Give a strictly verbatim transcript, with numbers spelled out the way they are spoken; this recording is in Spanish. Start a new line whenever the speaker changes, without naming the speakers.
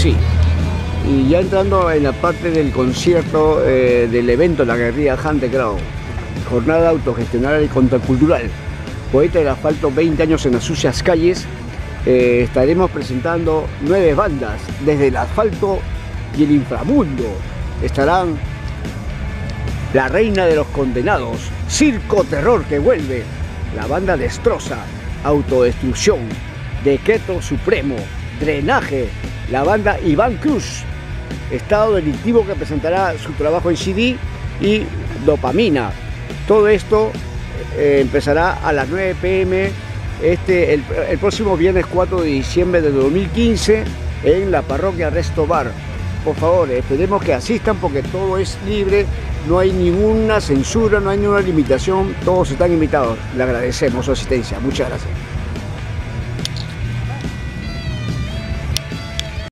sí. Y ya entrando en la parte del concierto, eh, del evento, la guerrilla Hunter, jornada autogestionada y contracultural, Poeta del Asfalto, veinte años en las sucias calles. Eh, estaremos presentando nueve bandas desde el asfalto y el inframundo. Estarán La Reina de los Condenados, Circo Terror que vuelve, la banda Destroza, Autodestrucción, Decreto Supremo, Drenaje, la banda Iván Cruz, Estado Delictivo que presentará su trabajo en C D y Dopamina. Todo esto eh, empezará a las nueve p m este, el, el próximo viernes cuatro de diciembre de dos mil quince en la parroquia Resto Bar. Por favor, esperemos que asistan porque todo es libre, no hay ninguna censura, no hay ninguna limitación, todos están invitados. Le agradecemos su asistencia. Muchas gracias.